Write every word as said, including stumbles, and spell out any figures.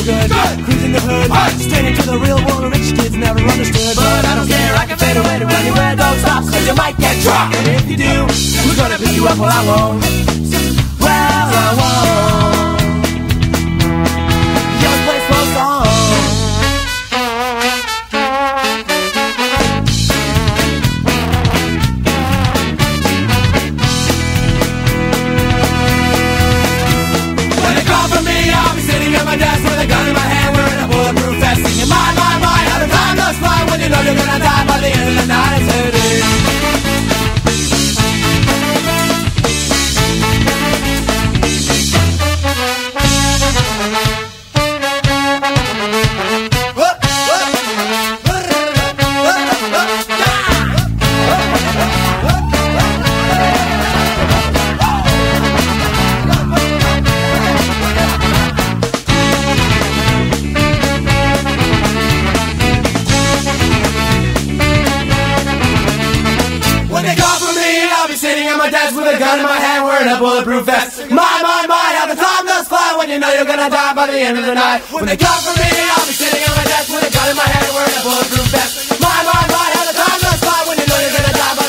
good, good. Cruising the hood, hey. Straight into the real world of rich kids never understood. But I don't care, I can fade away to anywhere, don't stop, cause you might get dropped. And if you do, who's gonna pick you up? Well, I won't. Well, I won't. Just play slow song. When they call for me, I'll be sitting at my desk with a gun in my hand, wearing a bulletproof vest, singing my, my, my, how the time does fly when you know you're gonna die by the end of the night. It's with a gun in my hand, wearing a bulletproof vest. My, my, my, how the time does fly when you know you're gonna die by the end of the night. When they come for me, I'll be sitting on my desk with a gun in my hand, wearing a bulletproof vest. My, my, my, how the time does fly when you know you're gonna die by